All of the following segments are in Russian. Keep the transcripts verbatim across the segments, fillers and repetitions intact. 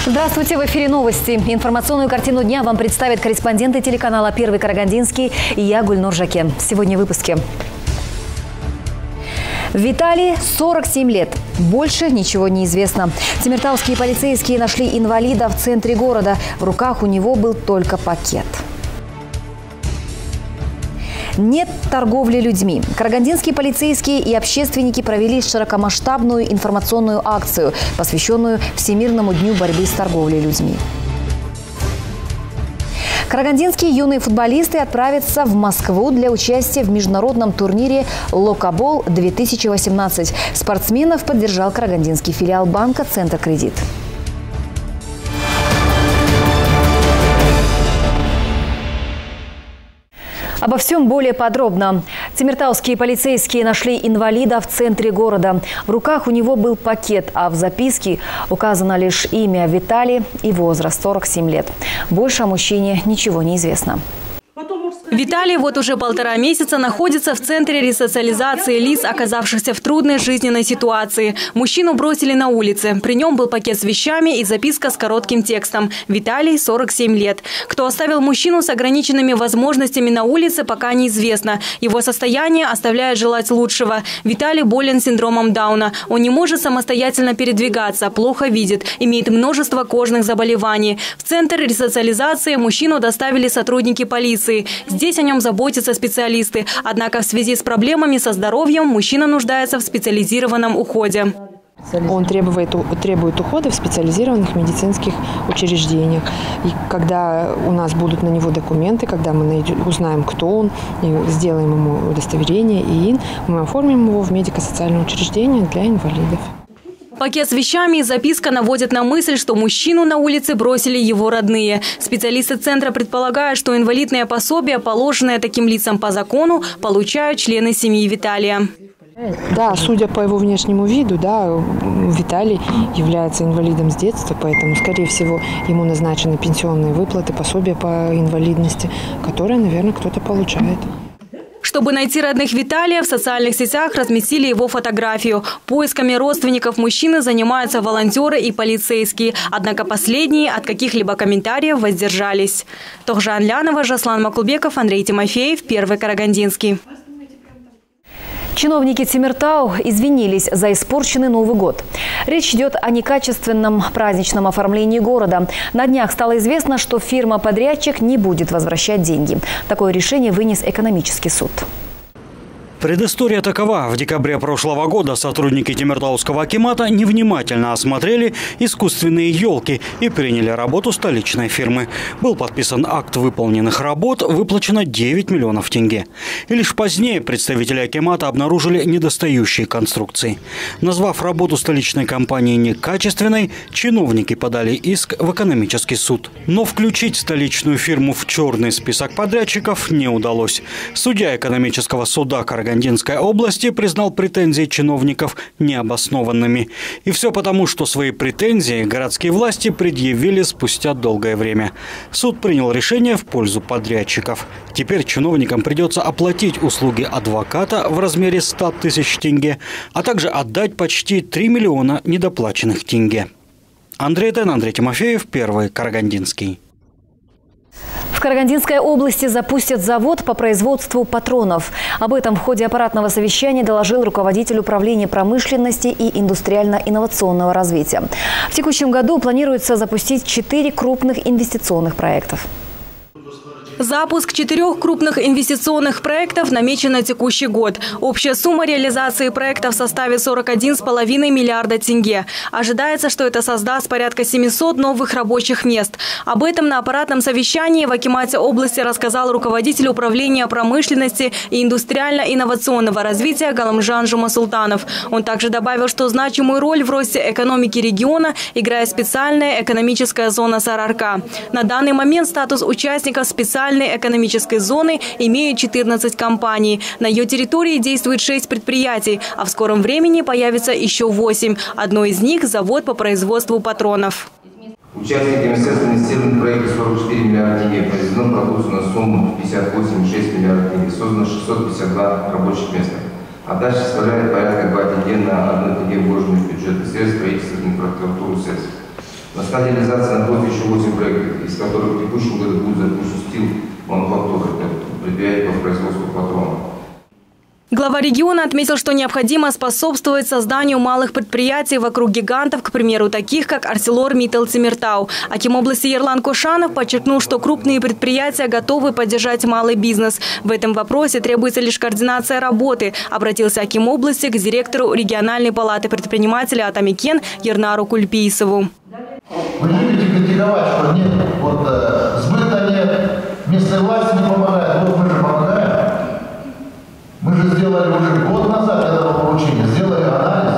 Здравствуйте, в эфире новости. Информационную картину дня вам представят корреспонденты телеканала «Первый Карагандинский» и я, Гульнур Жаке. Сегодня в выпуске. Виталий, сорок семь лет. Больше ничего не известно. Темиртауские полицейские нашли инвалида в центре города. В руках у него был только пакет. Нет торговли людьми. Карагандинские полицейские и общественники провели широкомасштабную информационную акцию, посвященную Всемирному дню борьбы с торговлей людьми. Карагандинские юные футболисты отправятся в Москву для участия в международном турнире «Локобол две тысячи восемнадцать». Спортсменов поддержал карагандинский филиал банка «Центр Кредит». Обо всем более подробно. Темиртауские полицейские нашли инвалида в центре города. В руках у него был пакет, а в записке указано лишь имя Виталий и возраст – сорок семь лет. Больше о мужчине ничего не известно. Виталий вот уже полтора месяца находится в центре ресоциализации лиц, оказавшихся в трудной жизненной ситуации. Мужчину бросили на улице. При нем был пакет с вещами и записка с коротким текстом. Виталий, сорок семь лет. Кто оставил мужчину с ограниченными возможностями на улице, пока неизвестно. Его состояние оставляет желать лучшего. Виталий болен синдромом Дауна. Он не может самостоятельно передвигаться, плохо видит, имеет множество кожных заболеваний. В центр ресоциализации мужчину доставили сотрудники полиции. Здесь о нем заботятся специалисты. Однако в связи с проблемами со здоровьем мужчина нуждается в специализированном уходе. Он требует, требует ухода в специализированных медицинских учреждениях. И когда у нас будут на него документы, когда мы найдем, узнаем, кто он, и сделаем ему удостоверение ИИН, мы оформим его в медико-социальное учреждение для инвалидов. Пакет с вещами и записка наводят на мысль, что мужчину на улице бросили его родные. Специалисты центра предполагают, что инвалидное пособие, положенное таким лицам по закону, получают члены семьи Виталия. Да, судя по его внешнему виду, да, Виталий является инвалидом с детства, поэтому, скорее всего, ему назначены пенсионные выплаты, пособия по инвалидности, которые, наверное, кто-то получает. Чтобы найти родных Виталия, в социальных сетях разместили его фотографию. Поисками родственников мужчины занимаются волонтеры и полицейские. Однако последние от каких-либо комментариев воздержались. Тохжан Лянова, Жаслан Макулбеков, Андрей Тимофеев, Первый Карагандинский. Чиновники Темиртау извинились за испорченный Новый год. Речь идет о некачественном праздничном оформлении города. На днях стало известно, что фирма-подрядчик не будет возвращать деньги. Такое решение вынес экономический суд. Предыстория такова. В декабре прошлого года сотрудники Темиртауского акимата невнимательно осмотрели искусственные елки и приняли работу столичной фирмы. Был подписан акт выполненных работ, выплачено девять миллионов тенге. И лишь позднее представители акимата обнаружили недостающие конструкции. Назвав работу столичной компании некачественной, чиновники подали иск в экономический суд. Но включить столичную фирму в черный список подрядчиков не удалось. Судья экономического суда Карагандинской Карагандинской области признал претензии чиновников необоснованными. И все потому, что свои претензии городские власти предъявили спустя долгое время. Суд принял решение в пользу подрядчиков. Теперь чиновникам придется оплатить услуги адвоката в размере ста тысяч тенге, а также отдать почти три миллиона недоплаченных тенге. Андрей Тен, Андрей Тимофеев, Первый Карагандинский. В Карагандинской области запустят завод по производству патронов. Об этом в ходе аппаратного совещания доложил руководитель управления промышленности и индустриально-инновационного развития. В текущем году планируется запустить четыре крупных инвестиционных проектов. Запуск четырех крупных инвестиционных проектов намечен на текущий год. Общая сумма реализации проектов составит сорок один целых пять десятых миллиарда тенге. Ожидается, что это создаст порядка семисот новых рабочих мест. Об этом на аппаратном совещании в акимате области рассказал руководитель управления промышленности и индустриально-инновационного развития Галамжан Жумасултанов. Он также добавил, что значимую роль в росте экономики региона играет специальная экономическая зона Сарыарка. На данный момент статус участников специальной экономической зоны имеют четырнадцать компаний. На ее территории действует шесть предприятий, а в скором времени появится еще восемь. Одно из них – завод по производству патронов. Участниками средств инвестированы в проекты сорок четыре миллиарда тенге, произведено продукцию на сумму пятьдесят восемь целых шесть десятых миллиарда тенге, создано шестьсот пятьдесят два рабочих места. Отдача составляет порядка два тенге на одну тенге вложенных в бюджетные средства, правительства, инфраструктуру средств. На стадии реализации находится еще восемь проектов, из которых в текущем году будет запущен мануфактура, предприятие по производству патронов. Глава региона отметил, что необходимо способствовать созданию малых предприятий вокруг гигантов, к примеру, таких как ArcelorMittal Темиртау. Аким области Ерлан Кошанов подчеркнул, что крупные предприятия готовы поддержать малый бизнес. В этом вопросе требуется лишь координация работы. Обратился Аким области к директору региональной палаты предпринимателей Атамикен Ернару Кульпийсову. Вы любите критиковать, что нет, вот э, сбыта нет, местная власть не помогает, вот мы же помогаем. Мы же сделали уже год назад этого поручения, сделали анализ.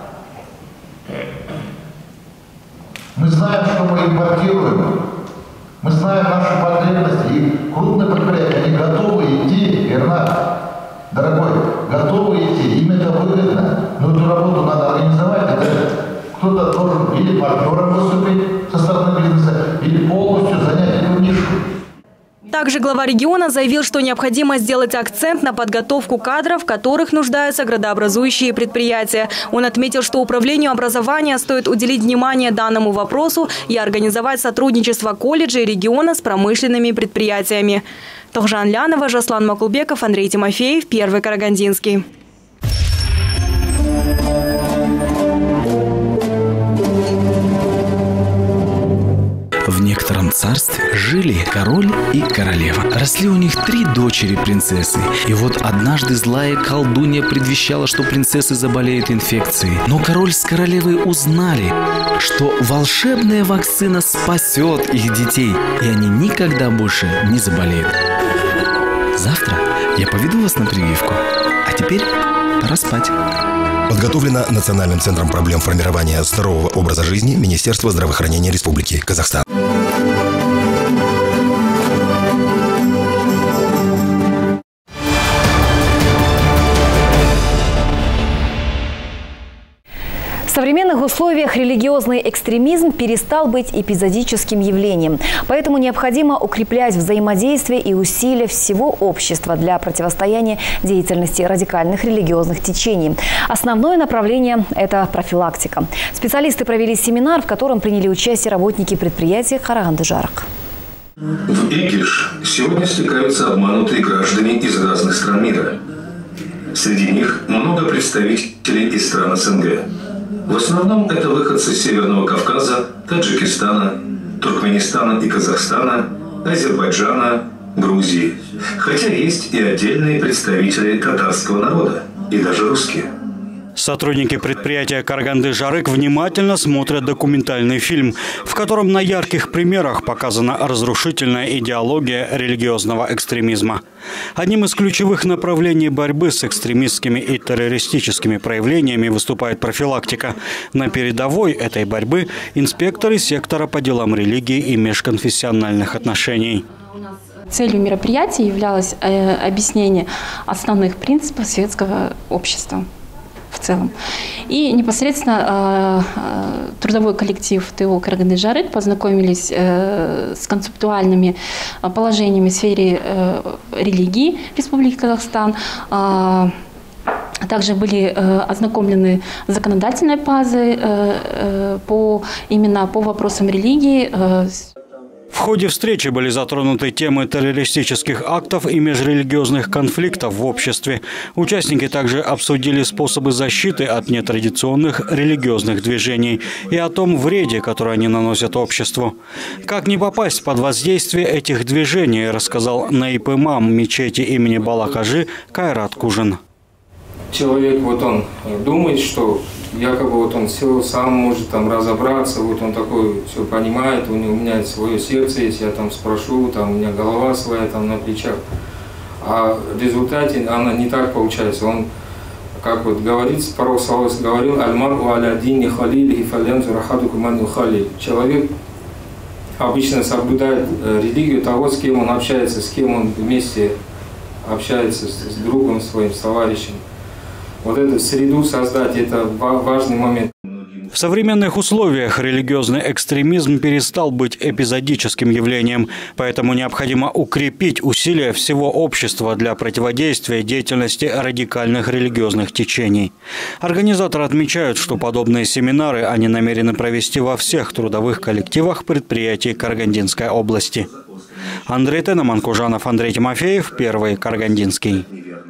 Мы знаем, что мы импортируем, мы знаем наши потребности, и крупные предприятия, они готовы идти, Ернар, дорогой, готовы идти, им это выгодно, но эту работу надо организовать, это кто-то должен или партнером выступить со стороны бизнеса, или полностью занять эту нишу. Также глава региона заявил, что необходимо сделать акцент на подготовку кадров, в которых нуждаются градообразующие предприятия. Он отметил, что управлению образования стоит уделить внимание данному вопросу и организовать сотрудничество колледжей региона с промышленными предприятиями. Тохжан Лянова, Жаслан Макулбеков, Андрей Тимофеев, Первый Карагандинский. В некотором царстве жили король и королева. Росли у них три дочери-принцессы. И вот однажды злая колдунья предвещала, что принцессы заболеют инфекцией. Но король с королевой узнали, что волшебная вакцина спасет их детей, и они никогда больше не заболеют. Завтра я поведу вас на прививку. А теперь пора спать. Подготовлено Национальным центром проблем формирования здорового образа жизни Министерства здравоохранения Республики Казахстан. В современных условиях религиозный экстремизм перестал быть эпизодическим явлением. Поэтому необходимо укреплять взаимодействие и усилия всего общества для противостояния деятельности радикальных религиозных течений. Основное направление – это профилактика. Специалисты провели семинар, в котором приняли участие работники предприятия «Караганды-Жарык». В Экиш сегодня стекаются обманутые граждане из разных стран мира. Среди них много представителей из стран СНГ. В основном это выходцы с Северного Кавказа, Таджикистана, Туркменистана и Казахстана, Азербайджана, Грузии. Хотя есть и отдельные представители татарского народа, и даже русские. Сотрудники предприятия «Караганды-Жарык» внимательно смотрят документальный фильм, в котором на ярких примерах показана разрушительная идеология религиозного экстремизма. Одним из ключевых направлений борьбы с экстремистскими и террористическими проявлениями выступает профилактика. На передовой этой борьбы инспекторы сектора по делам религии и межконфессиональных отношений. Целью мероприятия являлось э, объяснение основных принципов светского общества в целом. И непосредственно э, трудовой коллектив ТО «Караганды-Жарык» познакомились э, с концептуальными положениями в сфере э, религии Республики Казахстан. Э, Также были э, ознакомлены законодательной базой э, э, по, именно по вопросам религии. Э, В ходе встречи были затронуты темы террористических актов и межрелигиозных конфликтов в обществе. Участники также обсудили способы защиты от нетрадиционных религиозных движений и о том вреде, который они наносят обществу. Как не попасть под воздействие этих движений, рассказал наиб-имам мечети имени Балахажи Кайрат Кужин. Человек, вот он думает, что якобы вот он все сам может там разобраться, вот он такой все понимает, у него у меня свое сердце, если я там спрошу, там у меня голова своя там на плечах. А в результате она не так получается. Он, как вот говорится, пророк саллаллаху говорил, «Аль-мар'у аля дини халили фалянзур ахадукум ман юхалиль». Человек обычно соблюдает религию того, с кем он общается, с кем он вместе общается, с другом своим, с товарищем. Вот эту среду создать – это важный момент. В современных условиях религиозный экстремизм перестал быть эпизодическим явлением, поэтому необходимо укрепить усилия всего общества для противодействия деятельности радикальных религиозных течений. Организаторы отмечают, что подобные семинары они намерены провести во всех трудовых коллективах предприятий Карагандинской области. Андрей Тенеман, Кужанов, Андрей Тимофеев, Первый Карагандинский.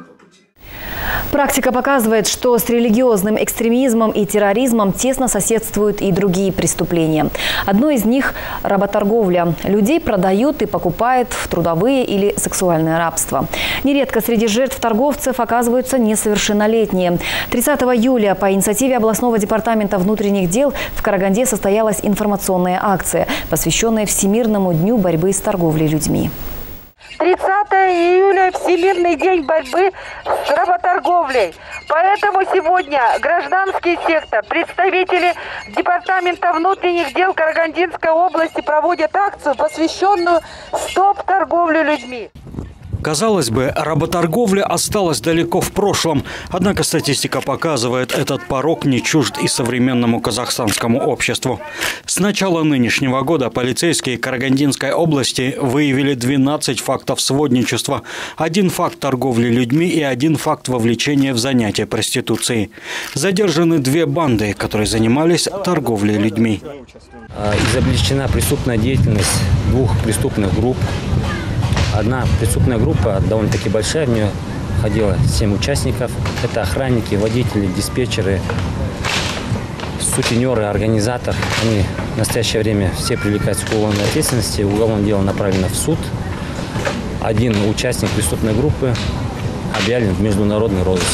Практика показывает, что с религиозным экстремизмом и терроризмом тесно соседствуют и другие преступления. Одно из них – работорговля. Людей продают и покупают в трудовые или сексуальное рабство. Нередко среди жертв торговцев оказываются несовершеннолетние. тридцатого июля по инициативе областного департамента внутренних дел в Караганде состоялась информационная акция, посвященная Всемирному дню борьбы с торговлей людьми. тридцатого июля – Всемирный день борьбы с работорговлей. Поэтому сегодня гражданский сектор, представители Департамента внутренних дел Карагандинской области проводят акцию, посвященную «Стоп торговле людьми». Казалось бы, работорговля осталась далеко в прошлом. Однако статистика показывает, этот порок не чужд и современному казахстанскому обществу. С начала нынешнего года полицейские Карагандинской области выявили двенадцать фактов сводничества, один факт торговли людьми и один факт вовлечения в занятия проституцией. Задержаны две банды, которые занимались торговлей людьми. Изобличена преступная деятельность двух преступных групп. Одна преступная группа, довольно-таки большая, в нее входило семь участников. Это охранники, водители, диспетчеры, сутенеры, организатор. Они в настоящее время все привлекаются к уголовной ответственности. Уголовное дело направлено в суд. Один участник преступной группы объявлен в международный розыск.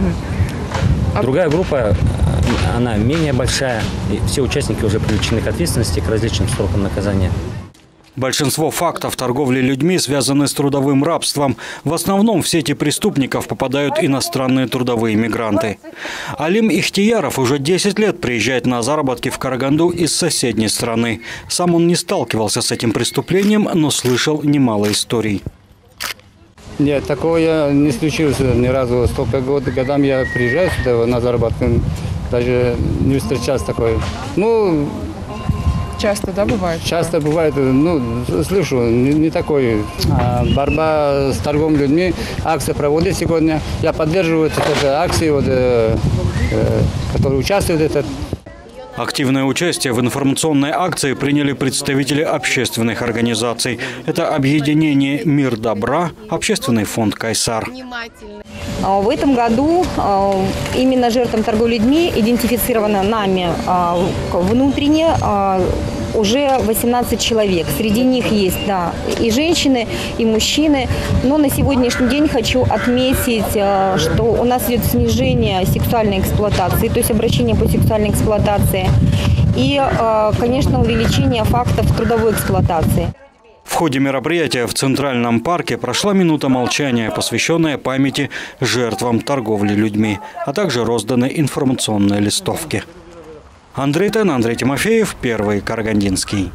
Другая группа, она менее большая. И все участники уже привлечены к ответственности, к различным срокам наказания. Большинство фактов торговли людьми связаны с трудовым рабством. В основном в сети преступников попадают иностранные трудовые мигранты. Алим Ихтияров уже десять лет приезжает на заработки в Караганду из соседней страны. Сам он не сталкивался с этим преступлением, но слышал немало историй. Нет, такого я не случилось ни разу. Столько годами я приезжаю сюда на заработки, даже не встречался такой. Ну, часто, да, бывает? Часто бывает, ну, слышу, не, не такой. А, борьба с торговлей людьми, акция проводит сегодня. Я поддерживаю эти акции, вот, э, э, которые участвуют в этом. Активное участие в информационной акции приняли представители общественных организаций. Это объединение «Мир добра», общественный фонд «Кайсар». В этом году именно жертвам торговли людьми идентифицировано нами внутренне уже восемнадцать человек. Среди них есть, да, и женщины, и мужчины. Но на сегодняшний день хочу отметить, что у нас идет снижение сексуальной эксплуатации, то есть обращение по сексуальной эксплуатации. И, конечно, увеличение фактов трудовой эксплуатации. В ходе мероприятия в Центральном парке прошла минута молчания, посвященная памяти жертвам торговли людьми, а также розданы информационные листовки. Андрей Тен, Андрей Тимофеев, Первый Карагандинский.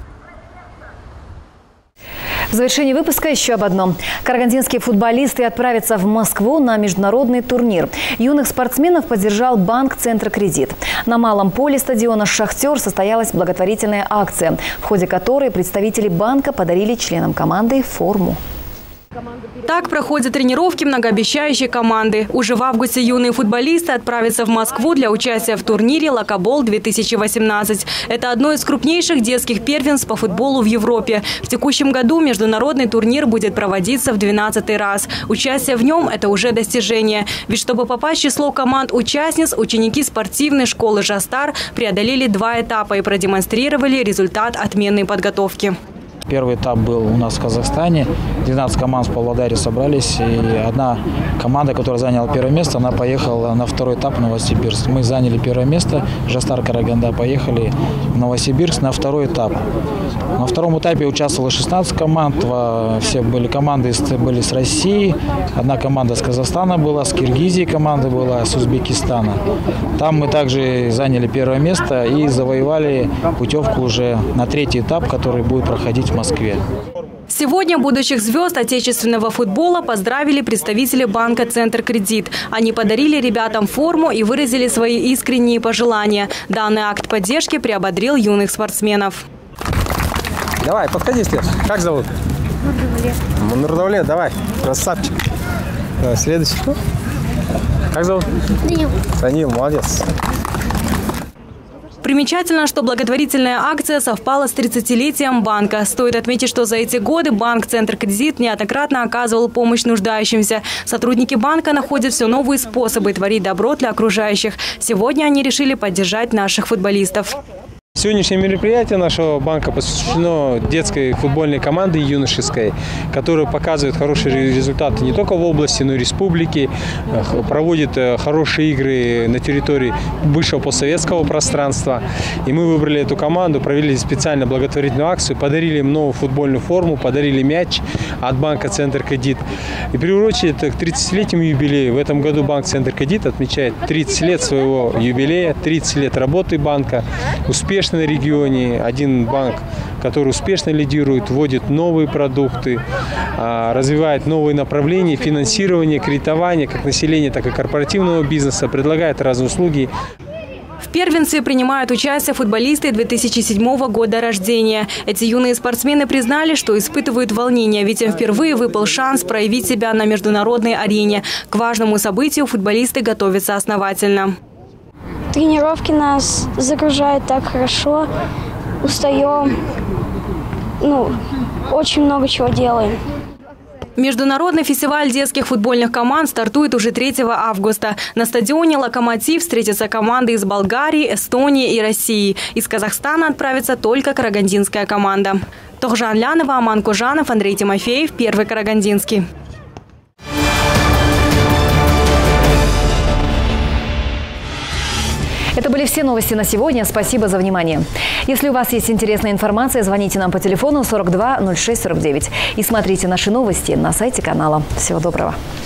В завершении выпуска еще об одном. Карагандинские футболисты отправятся в Москву на международный турнир. Юных спортсменов поддержал банк «Центрокредит». На малом поле стадиона «Шахтер» состоялась благотворительная акция, в ходе которой представители банка подарили членам команды форму. Так проходят тренировки многообещающей команды. Уже в августе юные футболисты отправятся в Москву для участия в турнире «Локобол-две тысячи восемнадцать». Это одно из крупнейших детских первенств по футболу в Европе. В текущем году международный турнир будет проводиться в двенадцатый раз. Участие в нем – это уже достижение. Ведь чтобы попасть в число команд-участниц, ученики спортивной школы «Жастар» преодолели два этапа и продемонстрировали результат отменной подготовки. Первый этап был у нас в Казахстане. двенадцать команд в Павлодаре собрались. И одна команда, которая заняла первое место, она поехала на второй этап в Новосибирск. Мы заняли первое место. Жастар Караганда поехали в Новосибирск на второй этап. На втором этапе участвовало шестнадцать команд. Все были команды были с России. Одна команда с Казахстана была, с Киргизии команда была, с Узбекистана. Там мы также заняли первое место и завоевали путевку уже на третий этап, который будет проходить в Москве. Сегодня будущих звезд отечественного футбола поздравили представители банка «Центр Кредит». Они подарили ребятам форму и выразили свои искренние пожелания. Данный акт поддержки приободрил юных спортсменов. Давай, подходи, Слеш. Как зовут? Нурдавлет. Нурдавлет, давай. Красавчик. Давай, следующий. Как зовут? Данил. Данил, молодец. Примечательно, что благотворительная акция совпала с тридцатилетием банка. Стоит отметить, что за эти годы банк «Центр Кредит» неоднократно оказывал помощь нуждающимся. Сотрудники банка находят все новые способы творить добро для окружающих. Сегодня они решили поддержать наших футболистов. Сегодняшнее мероприятие нашего банка посвящено детской футбольной команде юношеской, которая показывает хорошие результаты не только в области, но и республики, проводит хорошие игры на территории бывшего постсоветского пространства. И мы выбрали эту команду, провели специально благотворительную акцию, подарили им новую футбольную форму, подарили мяч от банка «Центр Кредит». И приурочили это к тридцатилетнему юбилею. В этом году банк «Центр Кредит» отмечает тридцать лет своего юбилея, тридцать лет работы банка, успешно на регионе, один банк, который успешно лидирует, вводит новые продукты, развивает новые направления финансирования, кредитования как населения, так и корпоративного бизнеса, предлагает разные услуги. В первенстве принимают участие футболисты две тысячи седьмого года рождения. Эти юные спортсмены признали, что испытывают волнение, ведь им впервые выпал шанс проявить себя на международной арене. К важному событию футболисты готовятся основательно. Тренировки нас загружают так хорошо, устаем, ну, очень много чего делаем. Международный фестиваль детских футбольных команд стартует уже третьего августа. На стадионе «Локомотив» встретятся команды из Болгарии, Эстонии и России. Из Казахстана отправится только карагандинская команда. Тохжан Лянова, Аман Кужанов, Андрей Тимофеев, Первый Карагандинский. Это были все новости на сегодня. Спасибо за внимание. Если у вас есть интересная информация, звоните нам по телефону сорок два ноль шесть сорок девять и смотрите наши новости на сайте канала. Всего доброго.